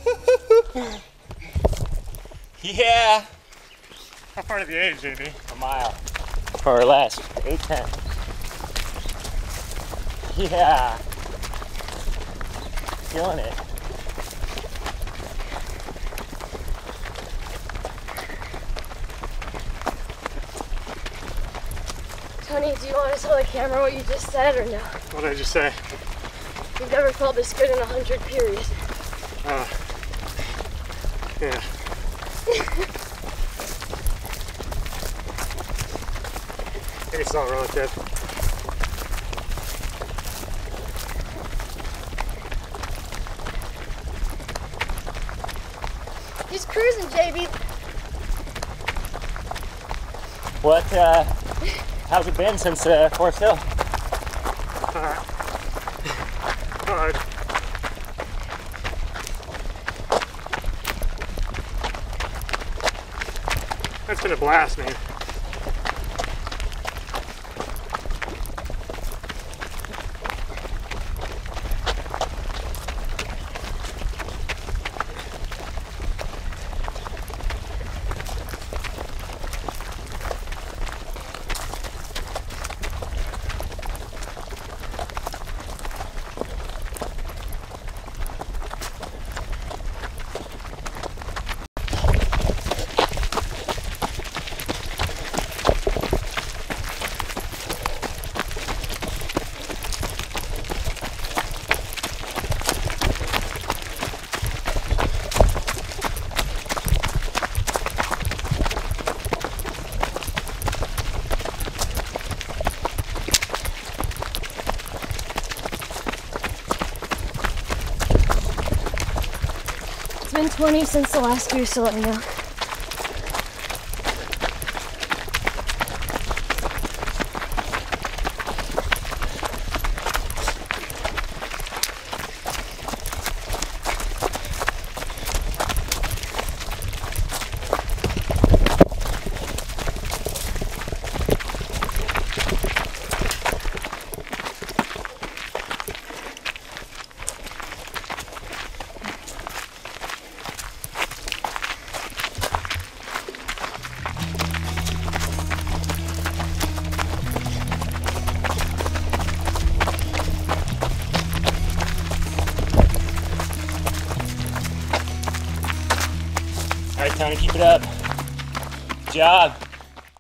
Yeah. How far did you age, JB? A mile. Or less. 8:10. Yeah. Feeling it. Tony, do you want to tell the camera what you just said or no? What did I just say? You've never felt this good in 100 periods. Yeah. It's all relative. Just cruising, JB. What, how's it been since Forest Hill? Hard. That's been a blast, man. It's been 20 since the last goose, so let me know. All right, Tony, keep it up. Good job.